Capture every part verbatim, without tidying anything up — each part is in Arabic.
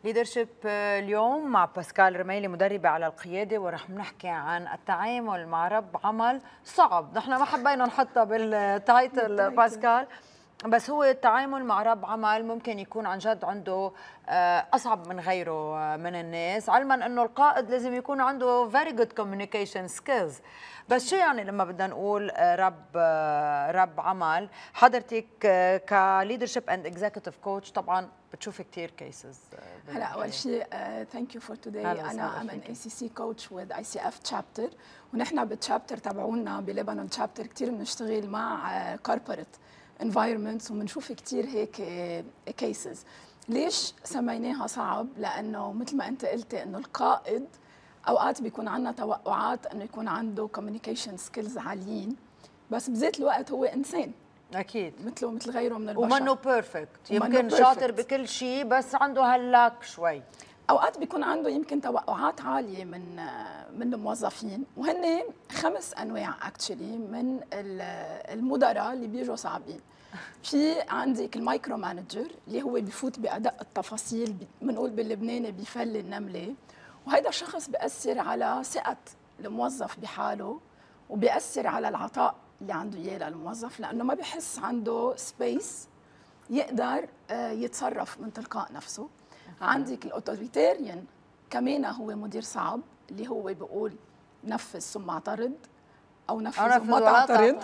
ليدرشيب اليوم مع باسكال رميلي مدربة على القيادة، ورح نحكي عن التعامل مع رب عمل صعب. نحن ما حبينا نحطها بالتايتل باسكال، بس هو التعامل مع رب عمل ممكن يكون عن جد عنده أصعب من غيره من الناس، علما أنه القائد لازم يكون عنده very good communication skills. بس شو يعني لما بدنا نقول رب رب عمل؟ حضرتك كليدرشيب اند اكزيكتيف كوتش طبعا بتشوفي كثير كيسز. هلا اول شيء ثانك يو فور توداي. انا ام ان اي سي سي كوتش وذ اي سي اف تشابتر، ونحن بالتشابتر تبعونا بلبنان تشابتر كثير بنشتغل مع كوربوريت انفايرمنتس وبنشوف كثير هيك كيسز. ليش سميناها صعب؟ لانه مثل ما انت قلتي انه القائد اوقات بيكون عندنا توقعات انه يكون عنده كوميونيكيشن سكيلز عاليين، بس بذات الوقت هو انسان اكيد مثله مثل غيره من البشر، ومنه بيرفكت. يمكن شاطر بكل شيء بس عنده هاللاك شوي. اوقات بيكون عنده يمكن توقعات عاليه من من الموظفين، وهن خمس انواع اكشلي من المدراء اللي بيجوا صعبين. في عندك المايكرو مانجر اللي هو بفوت بادق التفاصيل، بنقول باللبناني بيفل النمله، وهذا الشخص بيأثر على ثقة الموظف بحاله وبيأثر على العطاء اللي عنده اياه للموظف، لانه ما بحس عنده سبيس يقدر يتصرف من تلقاء نفسه. عندك الاوتوريتيريان كمان هو مدير صعب، اللي هو بيقول نفذ ثم اعترض، او نفذ وما تعترض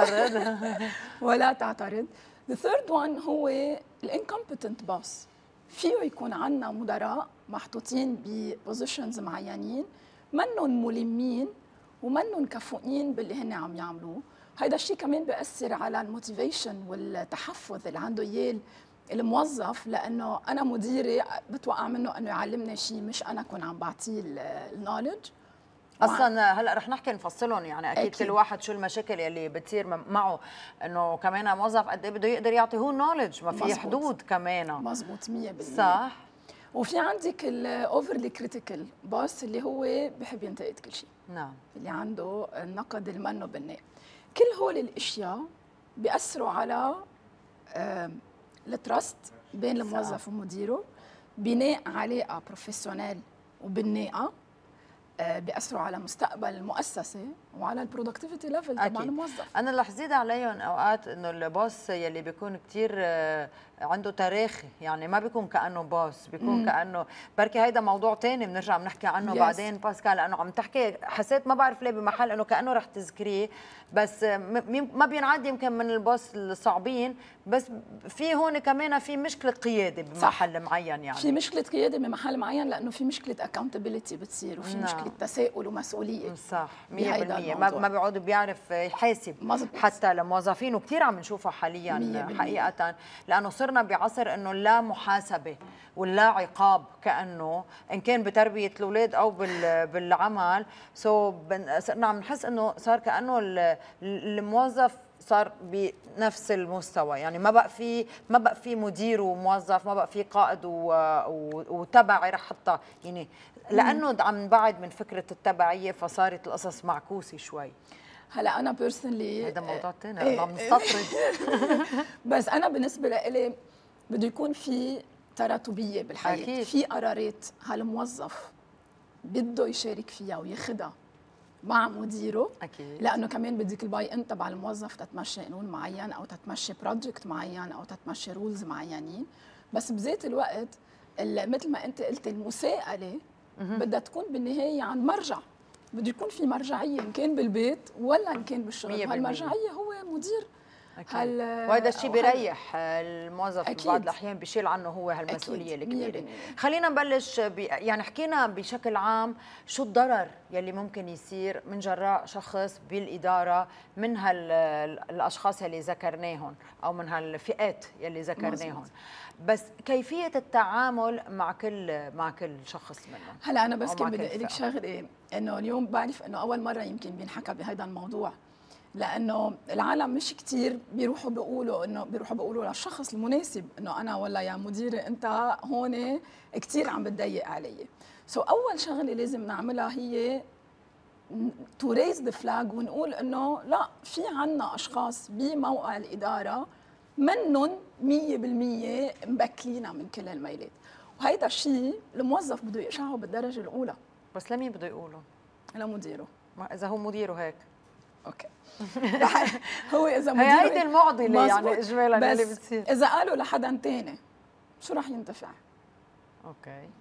ولا تعترض. The third one هو الانكومبتنت باس. فيه يكون عندنا مدراء محطوطين ببوزيشنز معينين منهم ملمين ومنهم كفؤين باللي هن عم يعملوه. هيدا الشيء كمان بيأثر على الموتيفيشن والتحفظ اللي عنده اياه الموظف، لانه انا مديري بتوقع منه انه يعلمني شيء، مش انا اكون عم بعطيه النولج. اصلا هلا رح نحكي نفصلهم، يعني اكيد, أكيد كل واحد شو المشاكل اللي بتصير معه، انه كمان موظف قد ايه بده يقدر يعطي هو النولج، ما في حدود كمان. مزبوط مية بالمية صح. وفي عندك الاوفرلي كريتيكال باس اللي هو بحب ينتقد كل شيء. نعم. اللي عنده النقد المنه بالناء. كل هول الاشياء بيأثروا على التراست بين الموظف ومديره، بناء علاقه بروفيشنال وبناءه، بيأثروا على مستقبل المؤسسه وعلى البرودكتيفيتي ليفل تبع الموظف. انا اللي حزيد عليهم اوقات انه البوس يلي بيكون كثير عنده تاريخ، يعني ما بيكون كانه بوس، بيكون مم. كانه بركي. هيدا موضوع ثاني بنرجع بنحكي عنه yes. بعدين باسكال، لانه عم تحكي حسيت ما بعرف ليه بمحل انه كانه رح تذكريه، بس ما بينعد يمكن من البوس الصعبين، بس في هون كمان في مشكله قياده بمحل صح. معين. يعني في مشكله قياده بمحل معين، لانه في مشكله اكاونتبيلتي بتصير، وفي نعم. مشكله تساؤل ومسؤوليه. صح مية بالمية. ما ما بيقعد بيعرف يحاسب مزبوط. حتى للموظفين، وكثير عم نشوفها حاليا حقيقه، لانه صرنا بعصر انه لا محاسبه ولا عقاب، كانه ان كان بتربيه الاولاد او بالعمل. سو صرنا عم نحس انه صار كانه الموظف صار بنفس المستوى، يعني ما بقى في ما بقى في مدير وموظف، ما بقى في قائد وتبعي رح حطها، يعني لانه عم نبعد من فكره التبعيه، فصارت القصص معكوسه شوي. هلا انا بيرسونلي هذا موضوع ثاني ايه عم نستطرد بس انا بالنسبه لإلي بده يكون في تراتبيه بالحياه. أكيد. في قرارات هالموظف بده يشارك فيها وياخذها مع مديره، اكيد، لانه كمان بدك الباي ان تبع الموظف تتمشي قانون معين او تتمشي بروجكت معين او تتمشي رولز معينين. بس بذات الوقت مثل ما انت قلت المساءله بدها تكون بالنهايه عن مرجع، بده يكون في مرجعيه ان كان بالبيت ولا ان كان بالشغل. هالمرجعيه هو مدير. هل وهذا الشيء بيريح الموظف ببعض الاحيان، بيشيل عنه هو هالمسؤوليه الكبيره. خلينا نبلش يعني حكينا بشكل عام شو الضرر يلي ممكن يصير من جراء شخص بالاداره من هالاشخاص يلي ذكرناهم او من هالفئات يلي ذكرناهم، بس كيفيه التعامل مع كل مع كل شخص منهم. هلا انا بس كنت بدي اقول لك شغله، انه اليوم بعرف انه اول مره يمكن بينحكى بهذا الموضوع، لانه العالم مش كثير بيروحوا بيقولوا انه بيروحوا بيقولوا للشخص المناسب انه انا والله يا مديري انت هون كثير عم بتضايق علي. سو so اول شغله لازم نعملها هي تو ريز ذا فلاج، ونقول انه لا، في عنا اشخاص بموقع الاداره منهم مية بالمية مبكلينا من كل الميلات، وهيدا الشيء الموظف بده يقشعه بالدرجه الاولى. بس لمين بده يقوله؟ لمديره. ما اذا هو مديره هيك اوكي. هو اذا مديره هي هيدي المعضله يعني اجمالا اللي بتصير. اذا قالوا لحدا ثاني شو راح ينتفع؟ اوكي.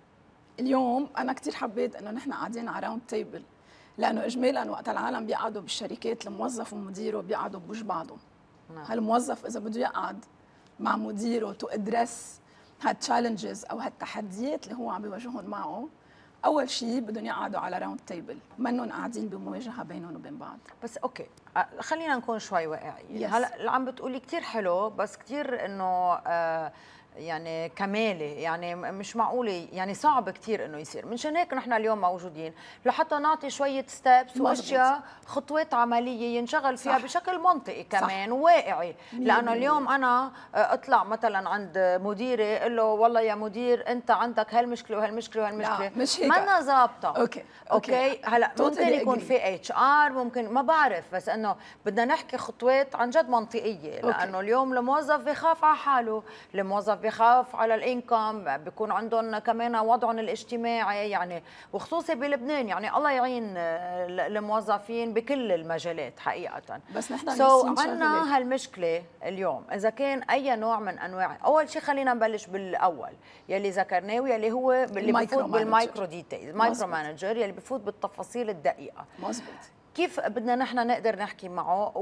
اليوم انا كثير حبيت انه نحن قاعدين على راوند تيبل، لانه اجمالا وقت العالم بيقعدوا بالشركات الموظف ومديره بيقعدوا بوجه بعضهم. نعم. هالموظف اذا بده يقعد مع مديره تو ادرس هالتشالنجز او هالتحديات اللي هو عم بيواجههم معه، اول شيء بدهم يقعدوا على راوند تيبل، منهم قاعدين بمواجهه بينهم وبين بعض. بس اوكي خلينا نكون شوي واقعيين. هلا اللي عم بتقولي كثير حلو، بس كثير انه آه يعني كمالي، يعني مش معقوله، يعني صعب كثير انه يصير. منشان هيك نحن اليوم موجودين لحتى نعطي شويه ستيبس واشياء خطوات عمليه ينشغل فيها صح. بشكل منطقي كمان صح. وواقعي. لانه اليوم انا اطلع مثلا عند مديري اقول له والله يا مدير انت عندك هالمشكله وهالمشكله وهالمشكله، مش هيك، منا ظابطه. اوكي اوكي, أوكي. هلا ممكن يكون في اتش ار، ممكن ما بعرف، بس انه بدنا نحكي خطوات عن جد منطقيه. لانه اليوم الموظف بخاف على حاله، الموظف بخاف على الانكم، بيكون عندهم كمان وضعهم الاجتماعي، يعني وخصوصي بلبنان، يعني الله يعين الموظفين بكل المجالات حقيقه. بس نحن سو so عندنا هالمشكله اليوم. اذا كان اي نوع من انواع، اول شيء خلينا نبلش بالاول يلي ذكرناه، يلي هو اللي بفوت بالمايكرو ديتيلز، مايكرو مانجر يلي بفوت بالتفاصيل الدقيقه. مزبوط. كيف بدنا نحن نقدر نحكي معه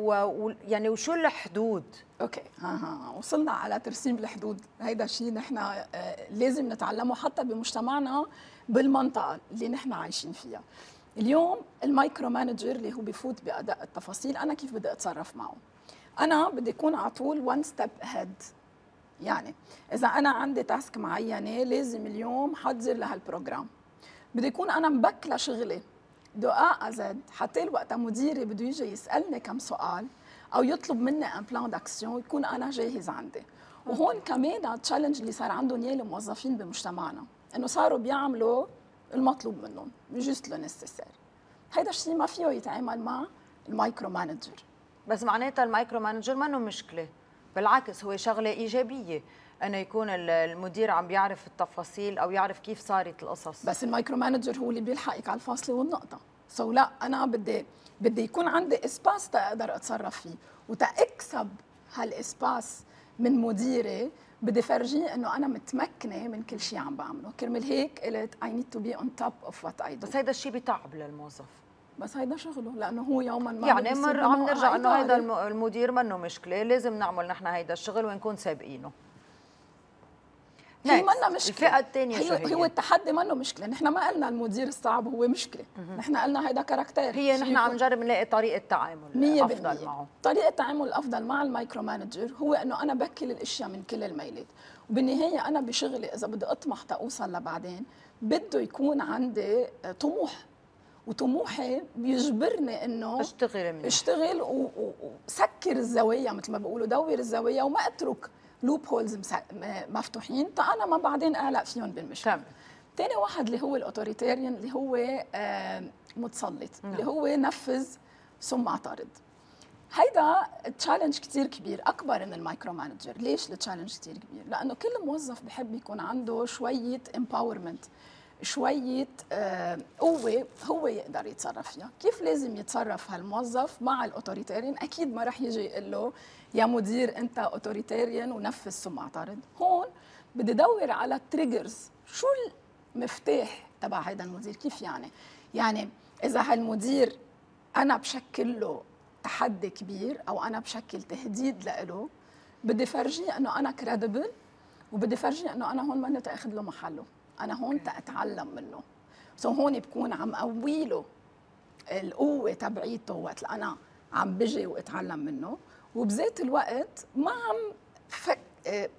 ويعني وشو الحدود؟ اوكي ها ها وصلنا على ترسيم الحدود. هيدا الشيء نحن لازم نتعلمه حتى بمجتمعنا بالمنطقه اللي نحن عايشين فيها. اليوم المايكرو مانجر اللي هو بفوت باداء التفاصيل، انا كيف بدي اتصرف معه؟ انا بدي اكون على طول وان ستيب هيد. يعني اذا انا عندي تاسك معينه لازم اليوم حضر لهالبروجرام، بدي اكون انا مبكله شغلي دقاء زد، حتى وقت مديري بده يجي يسالني كم سؤال او يطلب مني ان بلان داكسيون يكون انا جاهز عندي. وهون كمان التشالنج اللي صار عندهم اياه الموظفين بمجتمعنا، انه صاروا بيعملوا المطلوب منهم مش جست لو نسيسير. هيدا الشيء ما فيه يتعامل مع المايكرو مانجر. بس معناتها المايكرو مانجر منه مشكله، بالعكس هو شغله ايجابيه انه يكون المدير عم بيعرف التفاصيل او يعرف كيف صارت القصص. بس المايكرو مانجر هو اللي بيلحقك على الفاصله والنقطه. سو لا انا بدي بدي يكون عندي اسباس تقدر اتصرف فيه، وتاكسب هالاسباس من مديري بدي فرجيه انه انا متمكنه من كل شيء عم بعمله. كرمال هيك قلت I need to be on top of what I do. بس هيدا الشيء بتعب للموظف. بس هيدا شغله، لانه هو يوما ما يعني مر عم نرجع انه هيدا المدير منه مشكله، لازم نعمل نحن هيدا الشغل ونكون سابقينه. هي منا مشكله. الفئه الثانيه شو هي؟ هو التحدي منه مشكله، نحن ما قلنا المدير الصعب هو مشكله، نحن قلنا هيدا كاركتير. هي نحن عم نجرب نلاقي طريقه تعامل افضل معه. طريقه التعامل الافضل مع المايكرو مانجر هو انه انا بكل الاشياء من كل الميلات، وبالنهايه انا بشغلي اذا بدي اطمح تاوصل لبعدين بده يكون عندي طموح، وطموحي بيجبرني انه اشتغل منه. اشتغل وسكر الزوايا مثل ما بيقولوا، دور الزوايا وما اترك لوب هولز مفتوحين تا انا ما بعدين اعلق فيهم بالمشكله. تمام. ثاني واحد اللي هو الاوتوريتيريان اللي هو متسلط، نعم. اللي هو نفذ ثم اعترض. هيدا تشالنج كثير كبير، اكبر من المايكرو مانجر. ليش التشالنج كثير كبير؟ لانه كل موظف بحب يكون عنده شويه امباورمنت، شويه قوه هو يقدر يتصرف فيها. كيف لازم يتصرف هالموظف مع الاوتوريتيريان؟ اكيد ما رح يجي يقول له يا مدير انت اوتوريتيريان ونفذ ثم اعترض. هون بدي ادور على التريجرز، شو المفتاح تبع هيدا المدير؟ كيف يعني؟ يعني اذا هالمدير انا بشكل له تحدي كبير او انا بشكل تهديد له، بدي فرجيه انه انا كريديبل، وبدي فرجيه انه انا هون ماني تاخذ له محله، انا هون تاتعلم منه. سو هون بكون عم قوي له القوه تبعيته وقت انا عم بجي واتعلم منه، وبذات الوقت ما عم فك اه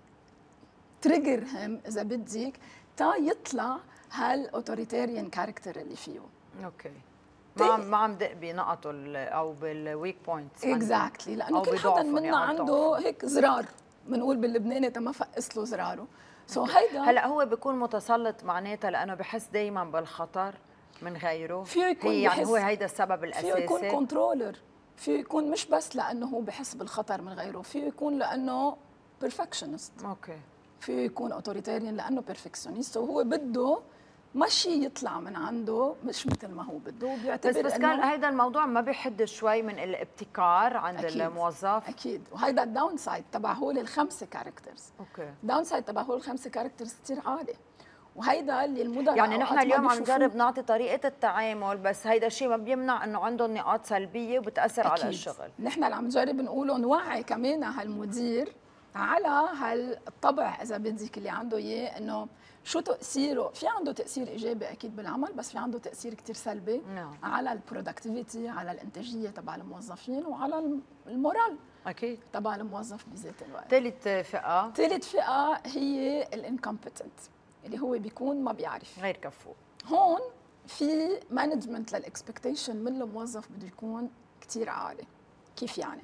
تريجر هم اذا بدك تا يطلع هالاوتوريتيريان كاركتر اللي فيه. اوكي. ما عم ما عم دق بنقطه او بالويك بوينتس. اكزاكتلي، لانه كل حدا منا عنده هيك زرار، بنقول باللبناني تا ما فقس له زراره. سو so هيدا هلا هو بيكون متسلط معناتها لانه بحس دائما بالخطر من غيره. فيه يكون هي يعني هو هيدا السبب الاساسي. فيه يكون كنترولر، فيه يكون مش بس لانه هو بحس بالخطر من غيره، فيه يكون لانه بيرفكشنست. اوكي. فيه يكون اوتوريتاريان لانه بيرفكشنست وهو بده ما شيء يطلع من عنده مش مثل ما هو بده، بيعتبر بس بس كان هيدا الموضوع ما بيحد شوي من الابتكار عند أكيد الموظف؟ اكيد، وهيدا الداون سايد تبع هول الخمسه كاركترز. اوكي، الداون سايد تبع هول الخمسه كاركترز كثير عالي، وهيدا اللي المدراء يعني نحن اليوم عم نجرب نعطي طريقه التعامل، بس هيدا الشيء ما بيمنع انه عندهم نقاط سلبيه وبتاثر أكيد على الشغل. نحن اللي عم نجرب نقوله نوعي كمان هالمدير على هالطبع اذا بدك اللي عنده اياه، انه شو تاثيره، في عنده تاثير ايجابي اكيد بالعمل، بس في عنده تاثير كثير سلبي نعم. على البرودكتيفيتي، على الانتاجيه تبع الموظفين، وعلى المورال اكيد تبع الموظف بذات الوقت. ثالث فئه ثالث فئه هي الانكومبتنت، اللي هو بيكون ما بيعرف، غير كفو. هون في مانجمنت للاكسبكتيشن من الموظف بده يكون كثير عالي. كيف يعني؟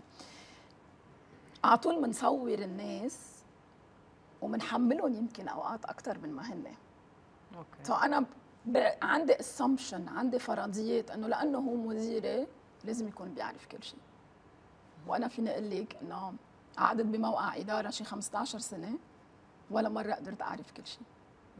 على طول بنصور الناس وبنحملهم يمكن اوقات اكثر من ما هن. اوكي، سو انا ب... عندي اسامبشن، عندي فرضيات انه لانه هو مديري لازم يكون بيعرف كل شيء. وانا فيني اقول لك انه قعدت بموقع اداره شي خمسة عشر سنه ولا مره قدرت اعرف كل شيء.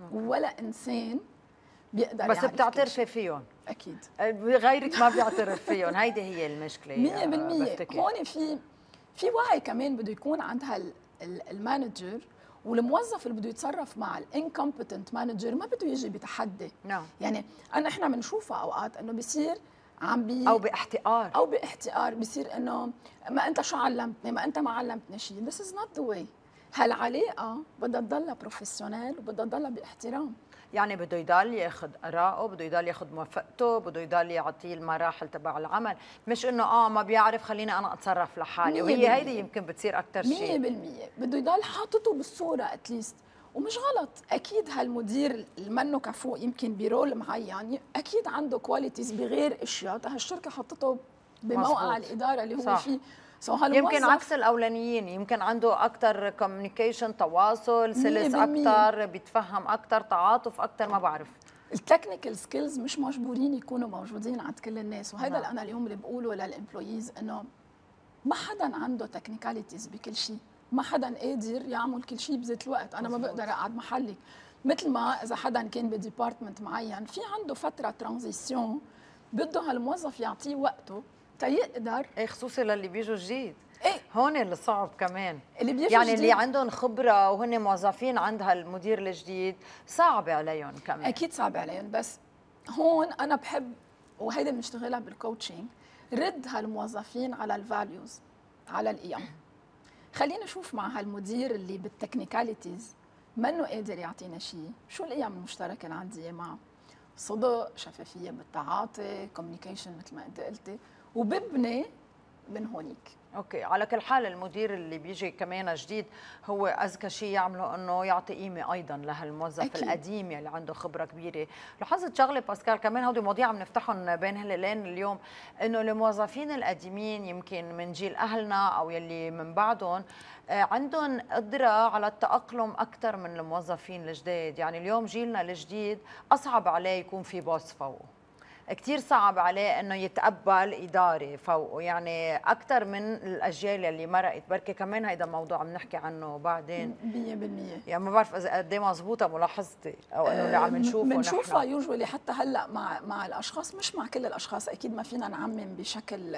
ولا انسان بيقدر بس يعرف بتعترفي فيهم؟ اكيد، غيرك ما بيعترف فيهم، هيدي هي المشكله مية بالمية. هون في في وعي كمان بده يكون عند هالمانجر، والموظف اللي بده يتصرف مع الانكومبتنت مانجر ما بده يجي بتحدي. نعم. يعني انا احنا بنشوفها اوقات انه بصير عم بي او باحتقار او باحتقار، بصير انه ما انت شو علمتني، ما انت ما علمتني شيء. This is not the way. هالعلاقه بدها تضلها بروفيشنال وبدها تضلها باحترام. يعني بده يضل ياخذ آراءه، بده يضل ياخذ موافقته، بده يضل يعطيه المراحل تبع العمل، مش انه اه ما بيعرف خليني انا اتصرف لحالي، وهي هيدي يمكن بتصير اكثر شيء. مية بالمية بده يضل حاطته بالصوره اتليست، ومش غلط اكيد هالمدير اللي منه كفو يمكن برول معين اكيد عنده كواليتيز بغير اشياء هالشركه حطته بموقع الاداره اللي هو صح. فيه So يمكن عكس الاولانيين، يمكن عنده اكثر كوميونيكيشن، تواصل، سلس اكثر، بيتفهم اكثر، تعاطف اكثر، ما بعرف. التكنيكال سكيلز مش مجبورين يكونوا موجودين عند كل الناس، وهذا اللي انا اليوم اللي بقوله للامبلويز، انه ما حدا عنده تكنيكاليتيز بكل شيء، ما حدا قادر يعمل كل شيء بذات الوقت. انا مزبوط. ما بقدر اقعد محلك، مثل ما اذا حدا كان بديبارتمنت معين في عنده فتره ترانزيسيون بده هالموظف يعطيه وقته تيقدر، ايه خصوصي للي بيجوا جديد. ايه هون اللي صعب كمان، اللي بيجوا يعني جديد. اللي عندهم خبره وهن موظفين عند هالمدير الجديد صعب عليهم كمان. اكيد صعب عليهم، بس هون انا بحب، وهيدا بنشتغلها بالكوتشنج، رد هالموظفين على الفاليوز، على القيم. خلينا نشوف مع هالمدير اللي بالتكنيكاليتيز منه قادر يعطينا شيء، شو القيم المشتركه اللي عندي معه؟ صدق، شفافيه بالتعاطي، كوميونيكيشن مثل ما انت قلتي، وببني من هونيك. اوكي، على كل حال المدير اللي بيجي كمان جديد هو اذكى شيء يعمله انه يعطي قيمه ايضا لهالموظف أكيد. القديم يلي عنده خبره كبيره. لاحظت شغله باسكال كمان، هودي مواضيع عم نفتحهم بين هالليلين اليوم، انه الموظفين القديمين يمكن من جيل اهلنا او يلي من بعدهم عندهم قدره على التاقلم اكثر من الموظفين الجداد. يعني اليوم جيلنا الجديد اصعب عليه يكون في بوس فوقه، كثير صعب عليه انه يتقبل اداره فوقه، يعني اكثر من الاجيال اللي مرقت. بركي كمان هيدا موضوع عم نحكي عنه بعدين مية بالمية. يعني ما بعرف اذا قد ايه مضبوطه ملاحظتي او انه اللي عم نشوفه بنشوفها يوجوالي حتى هلا مع مع الاشخاص، مش مع كل الاشخاص اكيد، ما فينا نعمم بشكل،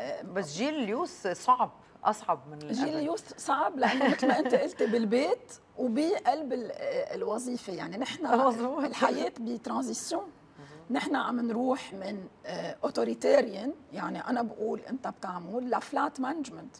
بس جيل اليوث صعب، اصعب من جيل اليوث صعب، لانه مثل ما انت قلتي بالبيت وبقلب الوظيفه. يعني نحن الحياه بترانزيسيون، نحن عم نروح من اوتوريتاريان، يعني انا بقول انت بتعمل، لفلات مانجمنت،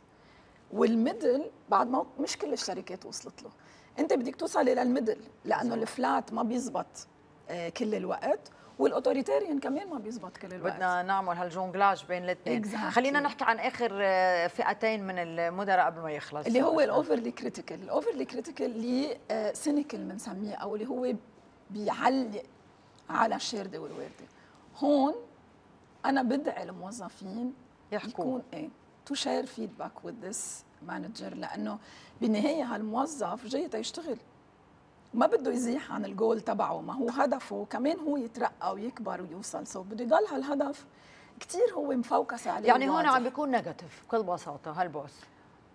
والميدل بعد ما مش كل الشركات وصلت له، انت بدك توصلي للميدل، لانه الفلات ما بيزبط كل الوقت، والاوتوريتاريان كمان ما بيزبط كل الوقت. بدنا نعمل هالجونجلاج بين الاثنين. exactly. خلينا نحكي عن اخر فئتين من المدراء قبل ما يخلص، اللي هو الاوفرلي كريتيكال. الاوفرلي كريتيكال اللي سينيكال بنسميه، او اللي هو بيعلق على الشارده والوارده. هون انا بدعي الموظفين يحكوا يكون ايه تو شير فيدباك وذ ذس مانجر، لانه بالنهايه هالموظف جاي تيشتغل، ما بده يزيح عن الجول تبعه، ما هو هدفه كمان هو يترقى ويكبر ويوصل، سو بده يضل هالهدف كثير هو مفوكس عليه. يعني هون عم بيكون نيجاتيف بكل بساطه هالبوس.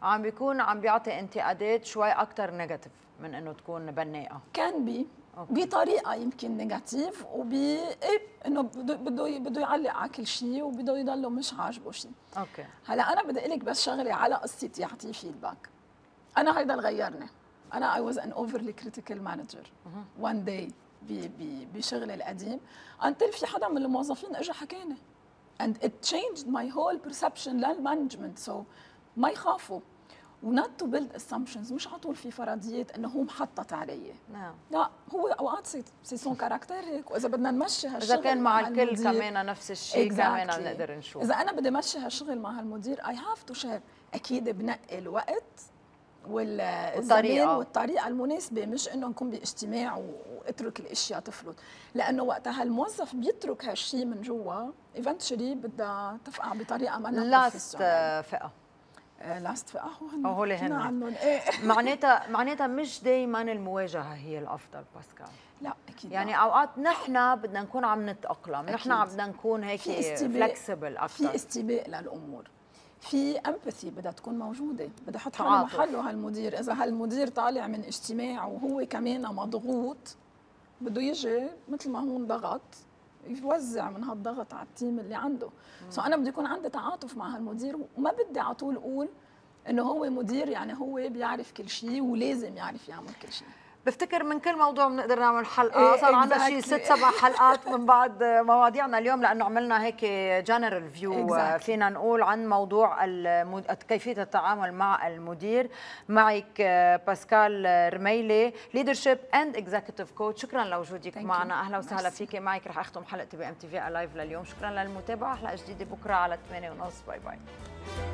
عم بيكون عم بيعطي انتقادات شوي اكثر نيجاتيف من انه تكون بناءه. كان بي بطريقه يمكن نيجاتيف وب إيه انه بده بده بده يعلق على كل شيء وبده يضله مش عاجبه شيء. اوكي هلا انا بدي اقول لك بس شغله على قصه يعطيه فيدباك. انا هيدا اللي غيرني. انا I was an overly critical manager one day بشغلي القديم until في حدا من الموظفين اجى حكاني and it changed my whole perception للمانجمنت. so ما يخافوا و not to build assumptions. مش على طول في فرضيات انه هو محطط علي. نعم. لا هو اوقات سي سون كاركتير هيك، واذا بدنا نمشي هالشغل اذا كان مع, مع الكل المدير كمان نفس الشيء exactly. كمان بنقدر نشوف. اذا انا بدي امشي هالشغل مع هالمدير I have to share. اكيد بنقي الوقت والزمان والطريقه المناسبه، مش انه نكون باجتماع واترك الاشياء تفلت، لانه وقتها الموظف بيترك هالشيء من جوا ايفنتشلي بدها تفقع بطريقه ما لاست فئه لاست فئه هو هول هن عنهم ايه معناتها معناتها مش دائما المواجهه هي الافضل باسكال. لا اكيد يعني لا. اوقات نحن بدنا نكون عم نتاقلم، نحن بدنا نكون هيك فلكسبل اكثر، في استباء للامور، في امباثي بدها تكون موجوده، بدي احط حالي محله هالمدير. اذا هالمدير طالع من اجتماع وهو كمان مضغوط بده يجي مثل ما هو انضغط يوزع من هالضغط على التيم اللي عنده. سو so انا بدي يكون عندي تعاطف مع هالمدير، وما بدي على طول اقول انه هو مدير يعني هو بيعرف كل شيء ولازم يعرف يعمل كل شيء. بفتكر من كل موضوع بنقدر نعمل حلقه. صار عندنا شيء ست سبع حلقات من بعد مواضيعنا اليوم، لانه عملنا هيك جنرال فيو فينا نقول عن موضوع كيفيه التعامل مع المدير. معك باسكال رميلي، ليدرشيب اند اكزيكتيف كوتش. شكرا لوجودك معنا، اهلا وسهلا فيك. معك رح اختم حلقتي بام تي في لايف لليوم. شكرا للمتابعه، حلقه جديده بكره على ثمانية ونص. باي باي.